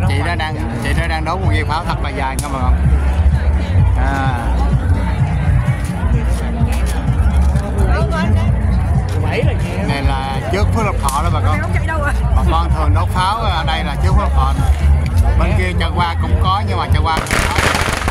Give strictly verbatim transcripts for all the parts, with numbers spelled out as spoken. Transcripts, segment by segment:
chị đó đang chị đó đang đốt một dây pháo thật là dài các bạn. À. Này là trước Phước Lộc Thọ đó bà con. Bà con thường đốt pháo ở đây là trước Phước Lộc Thọ. Bên kia chợ qua cũng có nhưng mà chợ qua không có.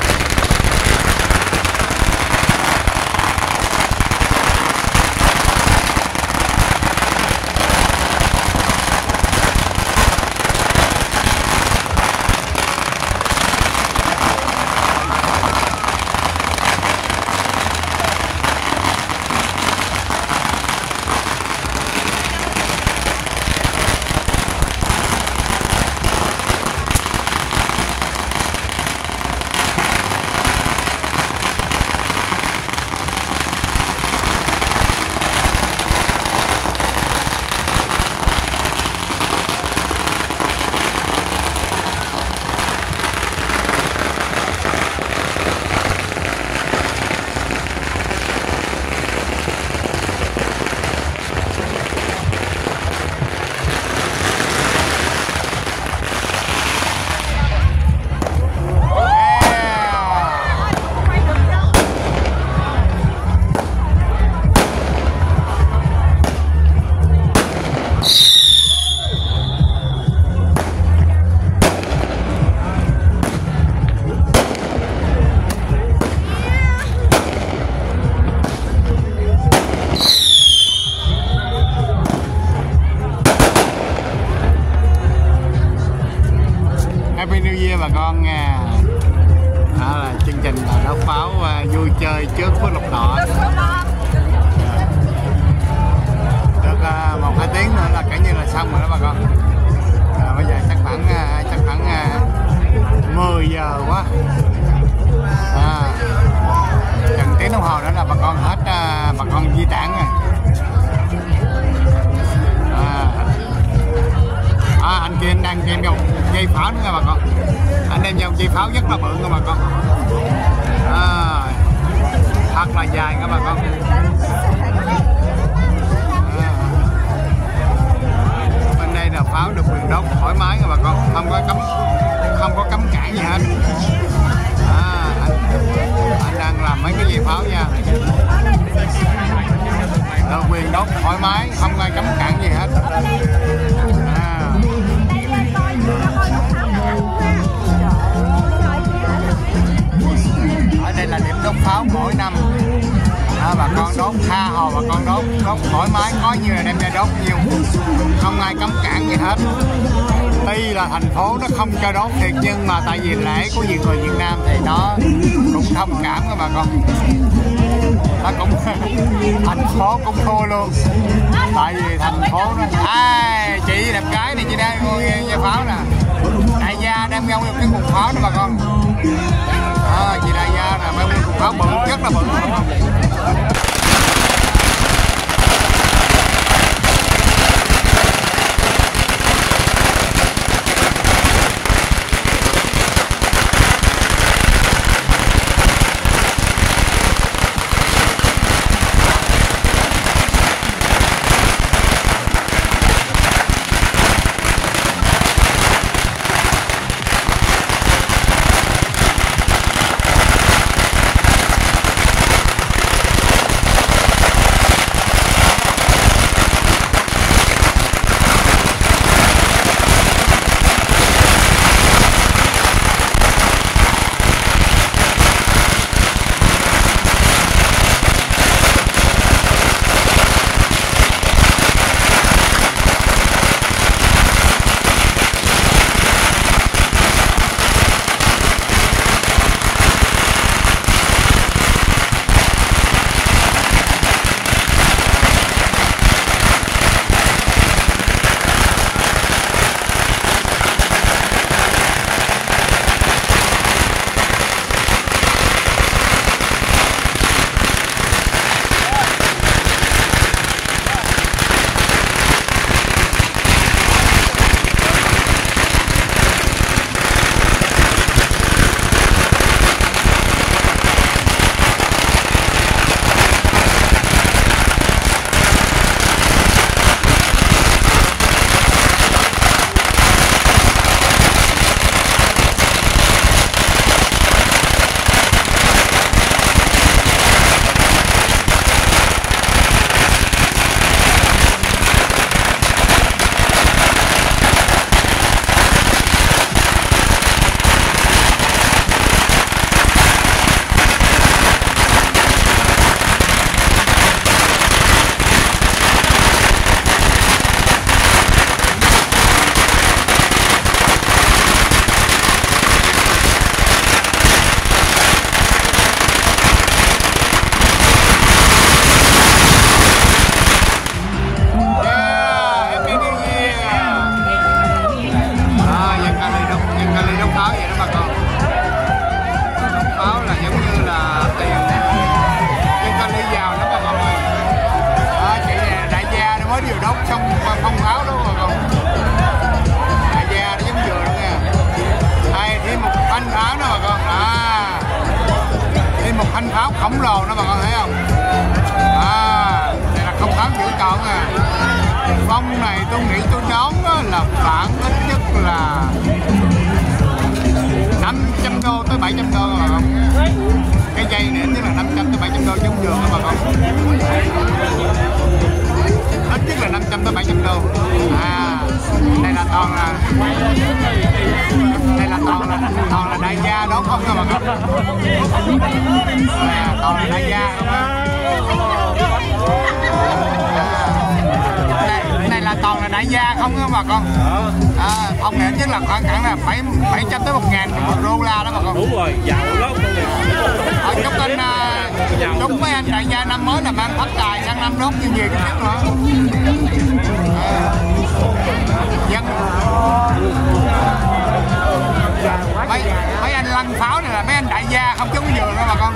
Happy New Year bà con nha. Đó là chương trình đốt pháo vui chơi trước Phước Lộc Thọ. Được uh, một hai tiếng nữa là cả như là xong rồi đó bà con. À, bây giờ chắc khoảng uh, chắc khoảng uh, mười giờ quá. À, chừng tiếng đồng hồ nữa là bà con hết uh, bà con di tản rồi. À, anh kia anh đang đem dòng dây pháo nữa nha bà con. Anh đem dòng dây pháo rất là bự nha bà con. À, thật là dài nha bà con. À, bên đây là pháo được quyền đốt thoải mái nha bà con, không có cấm không có cấm cản gì hết. À, anh, anh đang làm mấy cái dây pháo nha. Được quyền đốt thoải mái, không ai cấm cản gì hết. Ở đây là điểm đốt pháo mỗi năm. À, bà con đốt tha hồ, bà con đốt đốt thoải mái, có nhiều là đem ra đốt nhiều, không ai cấm cản gì hết. Tuy là thành phố nó không cho đốt thiệt nhưng mà tại vì lễ của nhiều người Việt Nam thì nó cũng thông cảm các bà con. Nó cũng thành phố cũng thua luôn, tại vì thành phố nó à, chị đẹp gái này chị đang ngồi nghe pháo nè, đại gia đem nhau cái cục pháo đó bà con. À, chị đại gia là mang cục pháo bự, rất là bự đúng không? thanh pháo khổng lồ đó bà con thấy không? À, đây là không pháo dữ trọn à. Phong này tôi nghĩ tôi đoán là khoảng ít nhất là năm trăm đô tới bảy trăm đô bà con. Cái dây này tức là năm trăm tới bảy trăm đô giống giường đó bà con. Ít nhất là năm trăm tới bảy trăm đô. À, đây là toàn là đây là toàn là toàn là đại gia đó không các bà con. À, toàn là đại gia không á. Đây, đây là toàn là đại gia không đó bà con. À, ông này chắc là khoảng khoảng là bảy bảy trăm tới một ngàn một đô la đó bà con. Đúng rồi, giàu lắm. Ở chúc anh chúc mấy anh đại gia năm mới là mang phát tài sang năm đốt nhiều nhiều chút chút nữa. À, dân mấy mấy anh lăn pháo này là mấy anh đại gia không trúng giường đó bà con.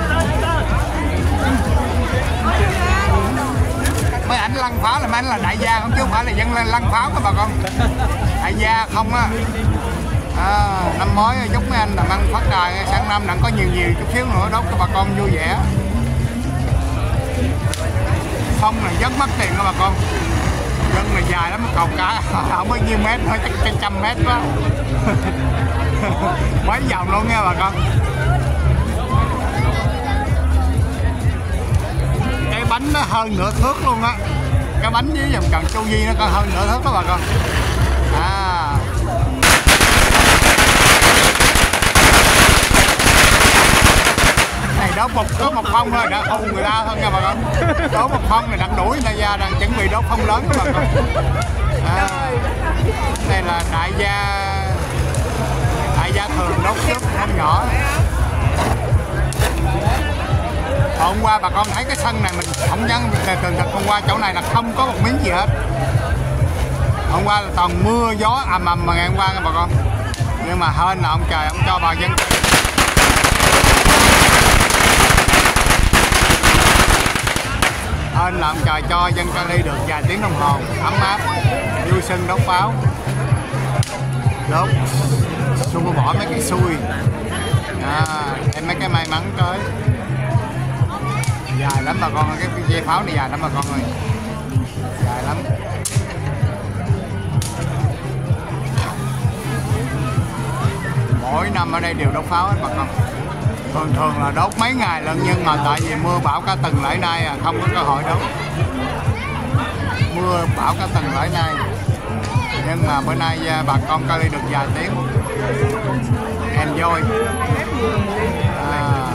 Mấy ảnh lăn pháo là mấy anh là đại gia không chứ không phải là dân lên lăn pháo đó bà con. Đại gia không á. À, năm mới chúc mấy anh là mang phát tài sang năm đặng có nhiều nhiều chút xíu nữa đốt cho bà con vui vẻ. Không là rất mất tiền đó bà con. Dân là dài lắm, cầu cả không bao nhiêu mét thôi, chắc trên trăm mét quá. Mấy vòng luôn nha bà con. Cái bánh nó hơn nửa thước luôn á. Cái bánh với dòng Trần Châu Duy nó còn hơn nửa thước đó bà con. À, này đốt một đốt một phong thôi đã không người ta hơn nha bà con. Đốt một phong này đang đuổi người ta ra đang chuẩn bị đốt phong lớn đó bà con. À, đây là đại gia đại gia thường đốt trước không nhỏ. Hôm qua bà con thấy cái sân này mình không dám tường thật, hôm qua chỗ này là không có một miếng gì hết. Hôm qua là toàn mưa gió ầm ầm mà ngày hôm qua nha bà con. Nhưng mà hên là ông trời ông cho bà dân hên là ông trời cho dân Cali được vài tiếng đồng hồ ấm áp vui xuân đốt pháo đốt xua bỏ mấy cái xui. À, em mấy cái may mắn tới dài lắm bà con, cái dây pháo này dài lắm bà con ơi, dài lắm. Mỗi năm ở đây đều đốt pháo hết bà con. Thường thường là đốt mấy ngày lần nhưng mà tại vì mưa bão cả tuần lễ nay à, không có cơ hội đốt. Mưa bão cả tuần lễ nay nhưng mà bữa nay bà con Cali được vài tiếng enjoy. À,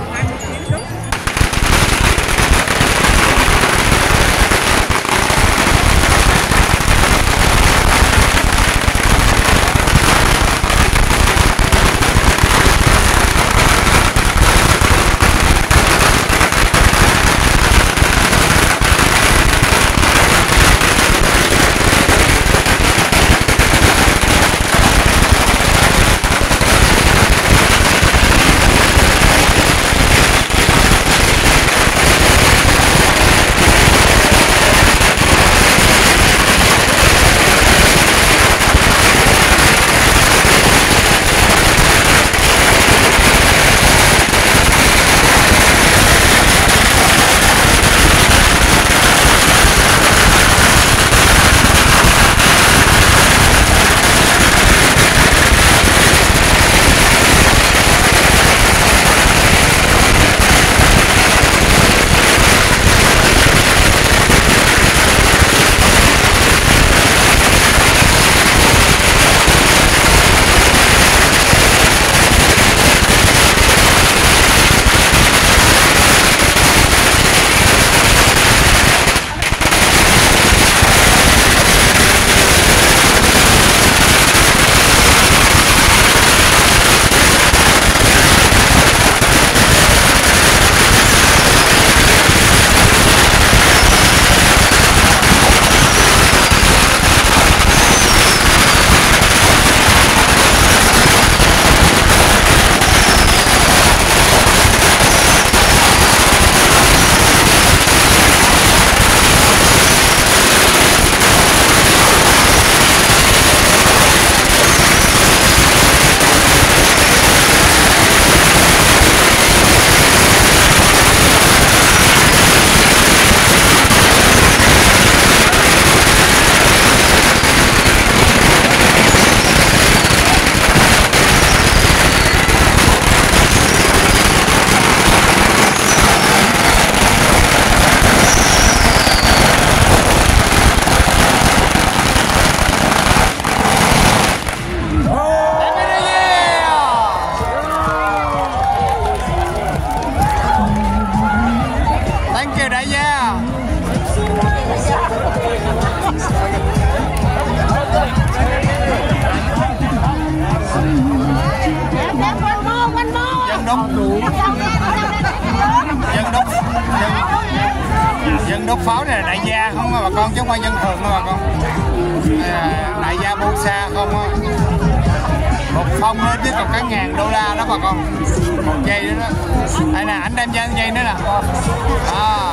đốt pháo này là đại gia không bà con, chứ không phải dân thường đâu bà con. Đại gia bu xa không á, một phong đó chứ còn cả ngàn đô la đó bà con, một giây đó đó. Đây nè, anh đem dây dây nữa nè. À.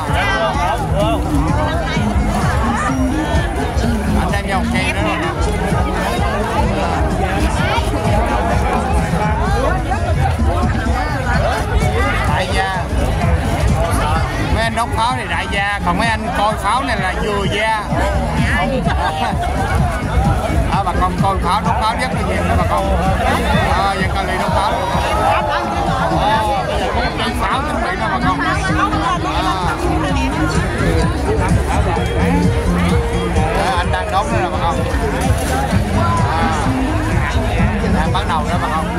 Anh đem dòng cây nữa nè. Đại gia, mấy anh đốt pháo thì đại gia, còn mấy anh coi pháo này là vừa gia. À, bà con coi pháo, đốt pháo rất là nhiều đó bà con. À, dân Cali đốt pháo. À, cái pháo chuẩn bị đó bà con. À. À, anh đang đốt nữa nè bà con. À, đang bắt đầu đó bà con.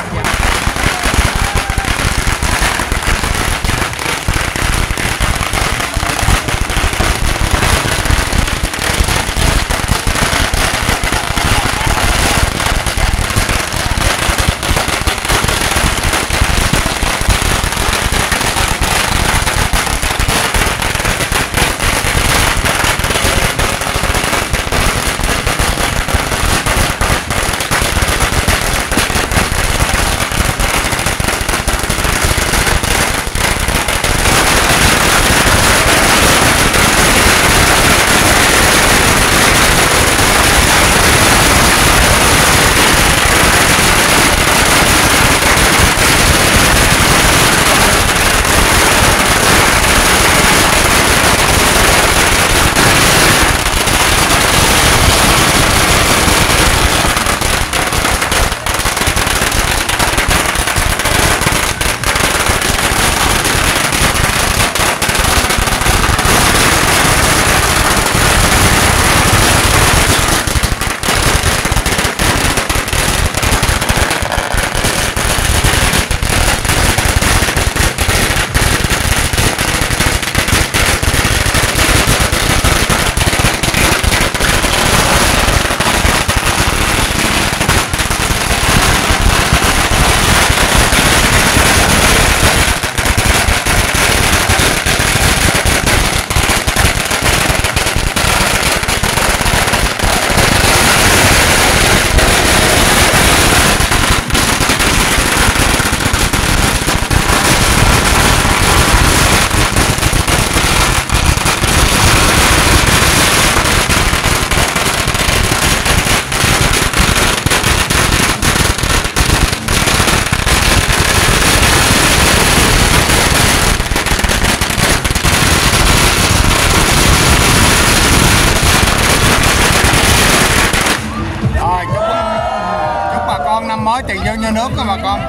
Năm mới tiền vô như nước đó bà con.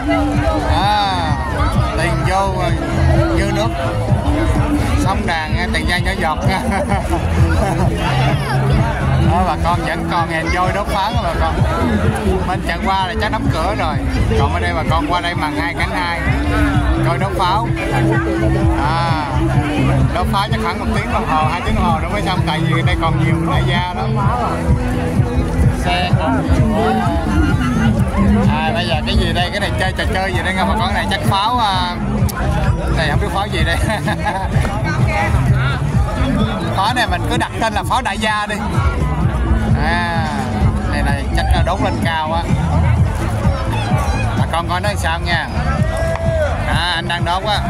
À, tiền vô như nước, sông đàn nha, tiền ra nhỏ giọt nha. Đó, bà con vẫn còn enjoy đốt pháo bà con. Bên chợ qua là chắc đóng cửa rồi, còn ở đây bà con qua đây màn hai cánh hai coi đốt pháo. À, đốt pháo chắc khoảng một tiếng đồng hồ, hai tiếng đồng hồ nó mới xong, tại vì đây còn nhiều đại gia đó. Xe còn nhiều. À, bây giờ cái gì đây, cái này chơi trò chơi gì đây nha bà con, cái này chắc pháo à... này không biết pháo gì đây. Pháo này mình cứ đặt tên là pháo đại gia đi. À, này này chắc là đốt lên cao á, bà con coi nó sao nha. À, anh đang đốt á.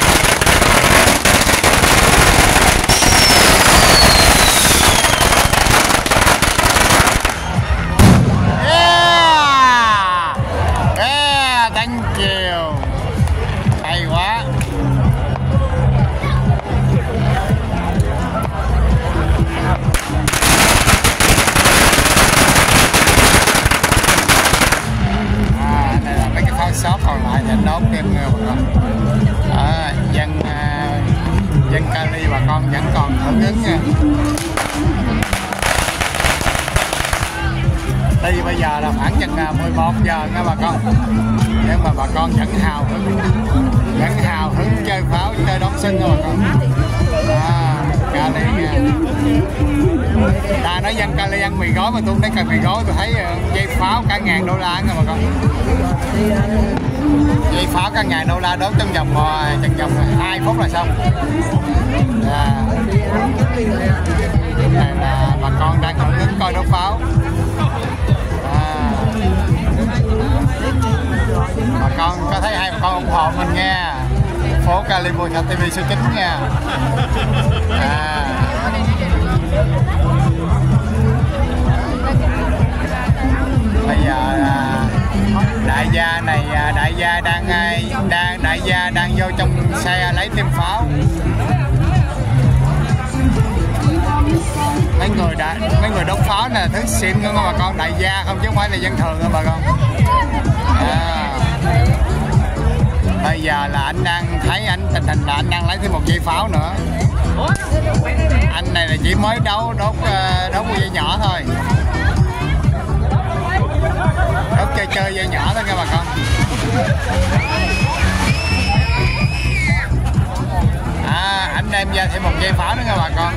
Shop còn lại thì đốt thêm bà con. À, dân uh, dân Cali bà con vẫn còn hưởng ứng nha. Tuy bây giờ là khoảng chừng mười một giờ nha bà con, nhưng mà bà con vẫn hào hứng, vẫn hào hứng chơi pháo, chơi đón xuân nha bà con. À, Cali nha. Ta nói dân Cali ăn mì gói mà tôi không thấy cần mì gói, tôi thấy dây pháo cả ngàn đô la nha bà con. Dây pháo cả ngàn đô la đốt trong vòng trong vòng hai phút là xong. À, này là bà con đang hưởng ứng coi đốt pháo. À, bà con có thấy hai bà con ủng hộ mình nha. Phố Cali Busan ti vi số chín nha. À, bây giờ đại gia này đại gia đang đang đại gia đang vô trong xe lấy thêm pháo. Mấy người đã mấy người đốt pháo này là thứ xịn nữa bà con, đại gia không chứ không phải là dân thường nữa bà con. À, bây giờ là anh đang thấy anh tình hình là anh đang lấy thêm một dây pháo nữa. Anh này là chỉ mới đấu đốt đốt một dây nhỏ thôi, đốt chơi chơi dây nhỏ thôi nha bà con. À, anh đem ra thêm một dây pháo nữa nha bà con.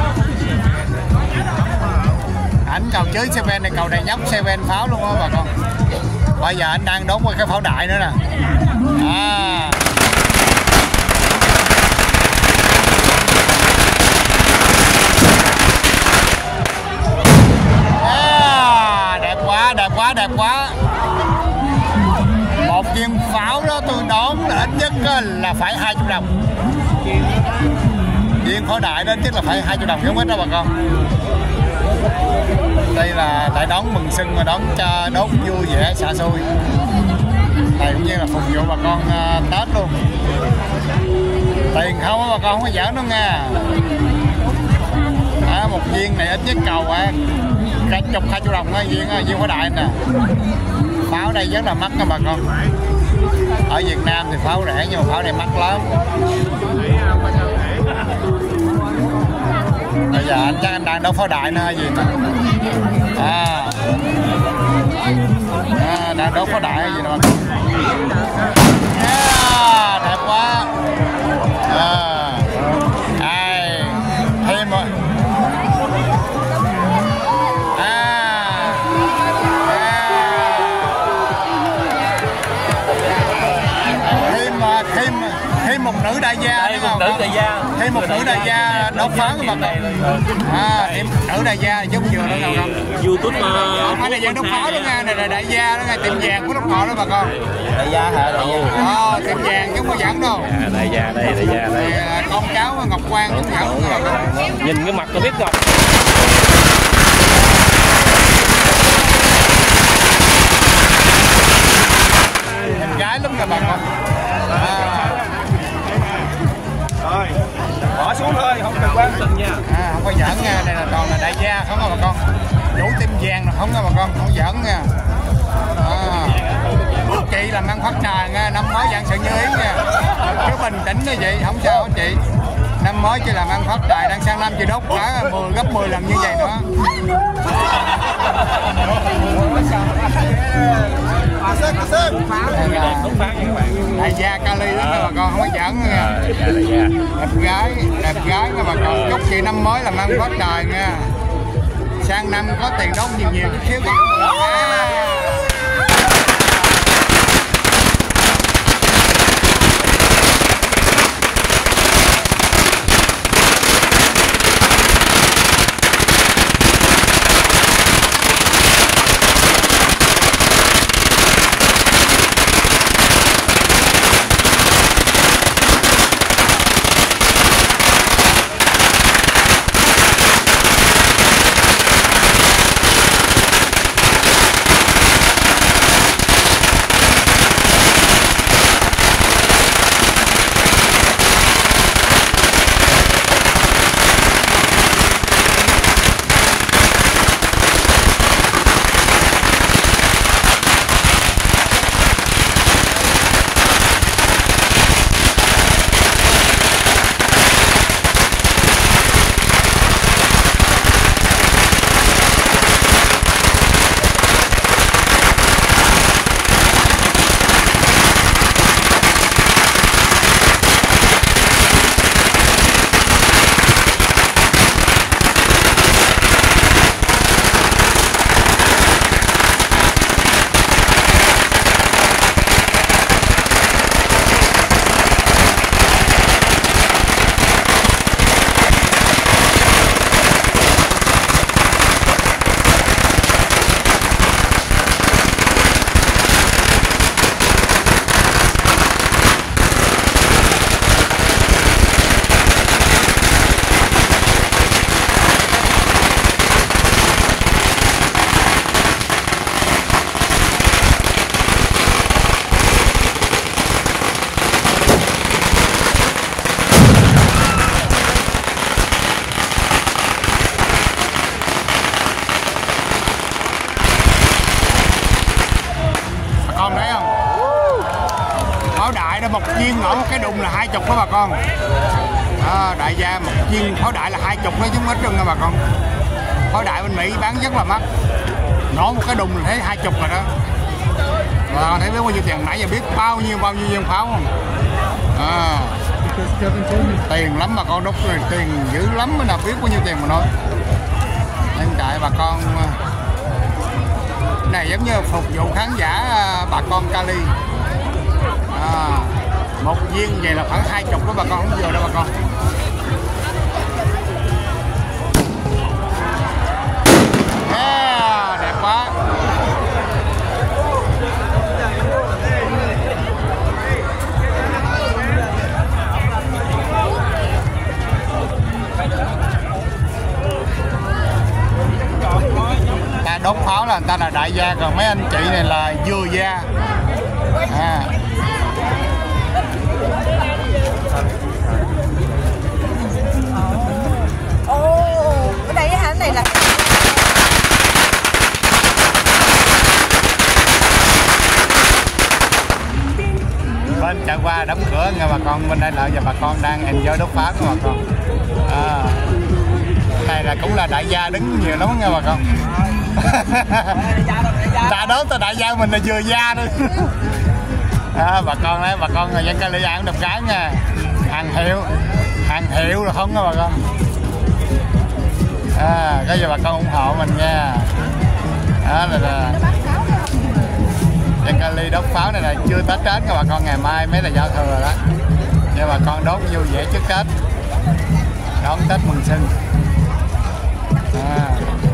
Anh cầu dưới xe ven này, cầu này nhóc xe ven pháo luôn á bà con. Bây giờ anh đang đốt một cái pháo đại nữa nè. À, à, đẹp quá, đẹp quá, đẹp quá. Một viên pháo đó tôi đón là ít nhất là phải hai triệu đồng. Viên pháo đại đó chắc là phải hai triệu đồng giống hết đó bà con. Đây là tại đón mừng xuân mà đón cho đốt vui vẻ xả xui. Này cũng như là phục vụ bà con uh, Tết luôn. Tiền không bà con không có giỡn đâu nha. À, một viên này ít nhất cầu á cả chục hai triệu đồng á, viên viên pháo đại nè. Pháo đây rất là mắc nha bà con. Ở Việt Nam thì pháo rẻ nhưng mà pháo này mắc lắm. Bây giờ anh chắc anh đang đốt pháo đại nữa hay gì nè. À, à, đang đốt pháo đại hay gì nè. À, đẹp quá. À, ai thêm một à, à, thêm thêm thêm một nữ đại gia thêm một nữ đại gia thêm một nữ đại gia đốt pháo các bạn. À, thêm nữ đại gia giống vừa đó đâu không? YouTube không phải đại gia đốt pháo đó nha, này là đại gia đó nha, tiệm vàng của Lộc Ngọ đó bà con. Đại gia hả? Đại gia. Ờ, tiệm vàng chứ không có dẫn đâu. À, đại gia đây, đại gia đây. À, con cháu Ngọc Quang cũng dẫn bà con. Nhìn cái mặt tôi biết Ngọc. Nhìn gái lắm nè bà con. À, Rồi, bỏ xuống thôi, không cần quan tâm nha. À, không có giỡn nha, đây là toàn là đại gia không có bà con. Chủ tiệm vàng là không có bà con, không giỡn nha. À, chị làm ăn phát trà nha, năm mới dạng sự như ý nha. Cứ bình tĩnh như vậy, không sao hết chị. Năm mới chị làm ăn phát trà, đang sang năm chị đốt cả mười gấp mười lần như vậy nữa. Đại gia Cali lắm nha bà con, không có giỡn nha. Đẹp gái, đẹp gái nha bà con. Chúc chị năm mới làm ăn phát tài nha. Sang năm có tiền đốt nhiều nhiều chút xíu. là hai chục đó bà con. À, đại gia một viên pháo đại là hai chục đó chứ không ít đâu nha bà con. Pháo đại bên Mỹ bán rất là mắc, nổ một cái đùng là thấy hai chục rồi đó. Bà con thấy biết bao nhiêu tiền, nãy giờ biết bao nhiêu bao nhiêu viên pháo không? À, tiền lắm bà con, đốt rồi tiền dữ lắm mới nào biết bao nhiêu tiền mà nói. Nên tại bà con này giống như phục vụ khán giả bà con Cali. À, một viên vậy là khoảng hai chục đó bà con, không vừa đâu bà con. Yeah, đẹp quá. Ta đốt pháo là người ta là đại gia, còn mấy anh chị này là vừa gia. À. Ồ, cái đây hả? Này là bên chợ qua đóng cửa nha bà con, bên đây là giờ bà con đang enjoy đốt pháo nha bà con. À, này là cũng là đại gia đứng nhiều lắm nha bà con. Ta đốt ta đại gia mình là vừa gia thôi. À, bà con đấy, bà con người dân Cali ăn đập cái nha, hàng hiệu, hàng hiệu rồi không nha bà con. À, cái giờ bà con ủng hộ mình nha. Đó là, là dân Cali đốt pháo này là chưa Tết Tết các bà con, ngày mai mới là giao thừa rồi đó. Nhưng bà con đốt vui vẻ trước Tết, đón Tết mừng xuân. À,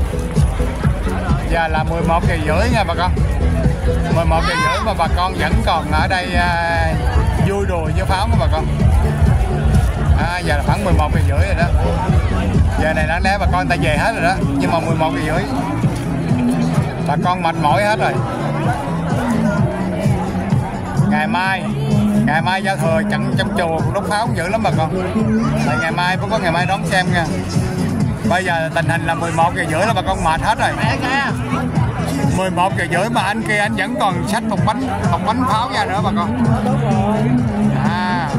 giờ là mười một giờ rưỡi nha bà con, mười một giờ rưỡi mà bà con vẫn còn ở đây à, vui đùa với pháo nha bà con. À, giờ là khoảng mười một giờ rưỡi rồi đó. Giờ này đáng lẽ bà con ta về hết rồi đó, nhưng mà mười một giờ rưỡi bà con mệt mỏi hết rồi. Ngày mai ngày mai giao thừa trận trong chùa đốt pháo cũng dữ lắm bà con. Tại ngày mai cũng có ngày mai đón xem nha. Bây giờ tình hình là mười một giờ rưỡi là bà con mệt hết rồi. mười một giờ rưỡi mà anh kia anh vẫn còn xách một bánh một bánh pháo ra nữa bà con. À,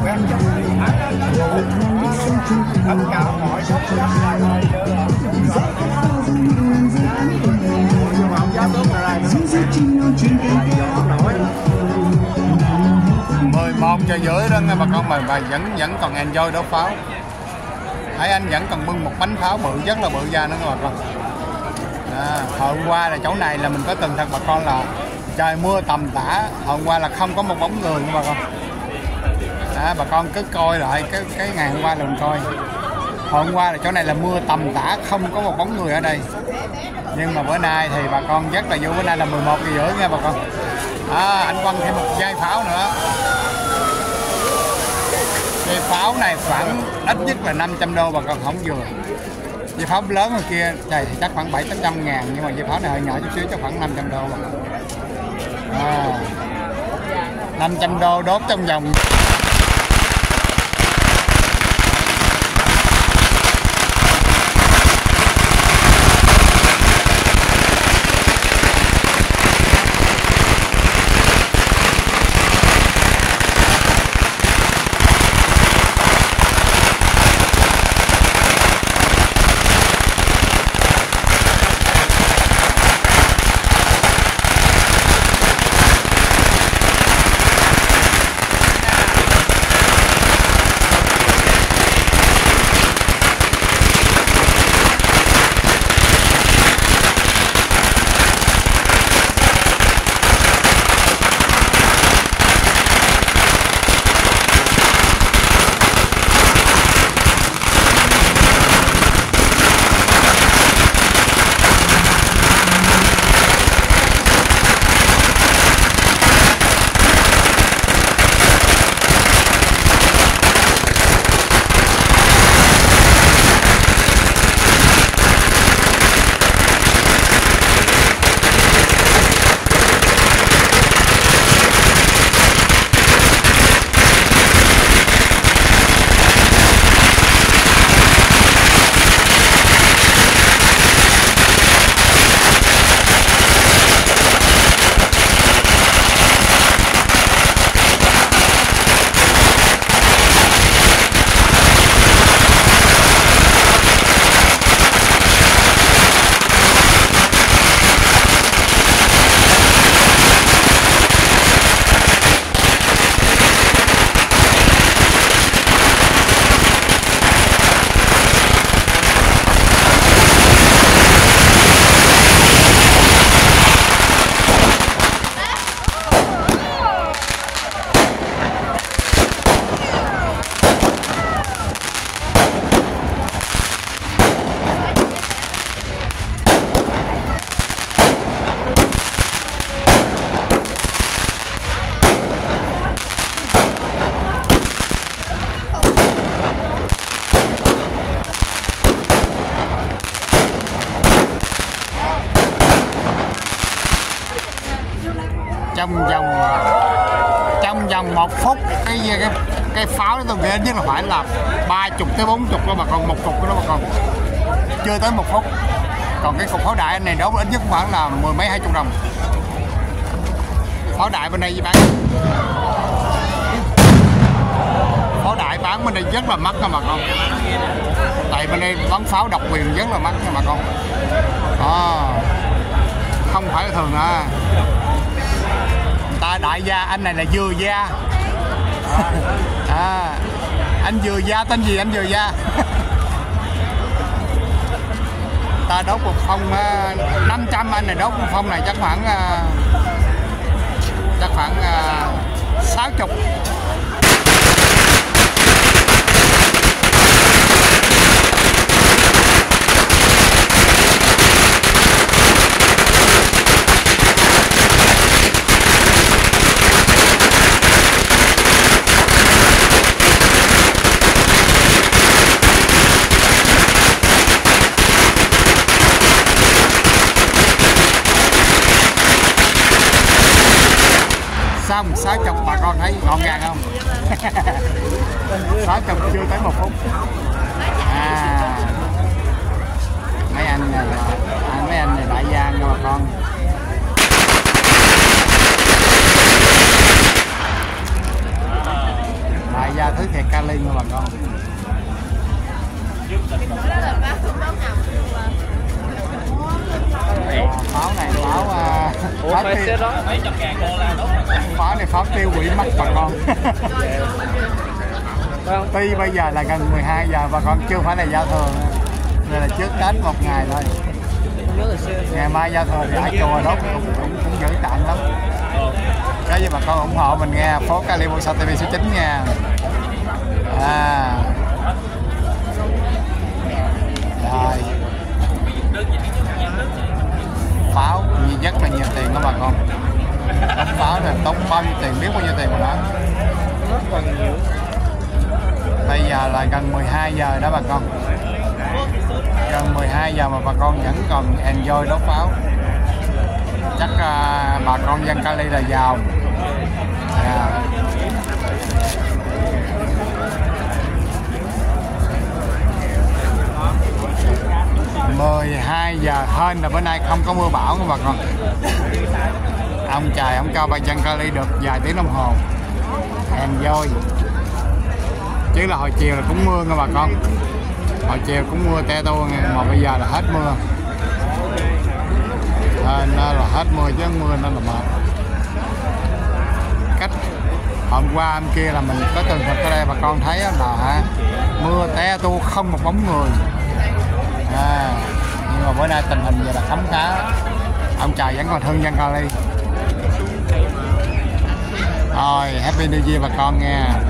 mười một giờ rưỡi đó nha bà con, mà bà vẫn vẫn còn enjoy đốt pháo. Thấy anh vẫn còn bưng một bánh pháo bự, rất là bự ra nữa nha bà con. À, hôm qua là chỗ này là mình có từng thật bà con là trời mưa tầm tã, hôm qua là không có một bóng người nha bà con. À, bà con cứ coi lại cái cái ngày hôm qua là mình coi. Hôm qua là chỗ này là mưa tầm tã, không có một bóng người ở đây. Nhưng mà bữa nay thì bà con rất là vui, bữa nay là mười một giờ rưỡi nha bà con. À, anh quăng thêm một dây pháo nữa. Dây pháo này khoảng ít nhất là năm trăm đô bà con, không vừa. Dây pháo lớn ở kia này thì chắc khoảng bảy tám trăm ngàn, nhưng mà dây pháo này hơi nhỏ chút xíu, chắc khoảng năm trăm đô bà con. À, năm trăm đô đốt trong vòng còn một phút cái gì cái cái pháo đó tôi nghĩ nhất là phải là ba chục tới bốn chục đó bà con, một cục đó bà con, chưa tới một phút. Còn cái cục pháo đại này đó ít nhất khoảng là mười mấy hai chục đồng. Pháo đại bên đây với bán, pháo đại bán bên đây rất là mắc nha bà con, tại bên đây bắn pháo độc quyền rất là mắc nha bà con. À, không phải là thường à. Ta đại gia, anh này là Dừa Gia. À, anh Dừa Gia, tên gì anh Dừa Gia? Ta đốt một phong uh, năm trăm, anh này đốt một phong này chắc khoảng uh, chắc khoảng uh, sáu chục. Xong sáu chục bà con thấy gọn gàng không? Sáu chục chưa tới một phút. À, mấy anh này, à, mấy anh này đại gia nha bà con. Đại gia thứ thiệt kali nha bà con. Pháo này pháo uh, pháo tiêu, pháo này pháo tiêu quỷ mắt bà con. Tuy bây giờ là gần mười hai giờ bà con, chưa phải là giao thừa, đây là trước Tết một ngày thôi. Ngày mai giao thừa thì ở chùa đó cũng, cũng, cũng giữ tạm lắm. Cái gì bà con ủng hộ mình nghe phố Cali Busan ti vi số chín nha. À, rồi pháo gì rất là nhiều tiền đó bà con. Pháo này tốn bao nhiêu tiền, biết bao nhiêu tiền mà đó. Bây giờ là gần mười hai giờ đó bà con, gần mười hai giờ mà bà con vẫn còn enjoy đốt pháo. Chắc uh, bà con dân Cali là giàu. À, mười hai giờ hơn là bữa nay không có mưa bão nha bà con. Ông trời ông cho bà dân Cali được vài tiếng đồng hồ enjoy, chứ là hồi chiều là cũng mưa nha bà con, hồi chiều cũng mưa te tua mà bây giờ là hết mưa, à, nên là hết mưa chứ mưa nên là mệt. Cách hôm qua hôm kia là mình có tường thuật ở đây bà con thấy là mưa te tua không một bóng người. À, nhưng mà bữa nay tình hình vậy là khấm khá, ông trời vẫn còn thương dân Cali. Rồi Happy New Year bà con nha.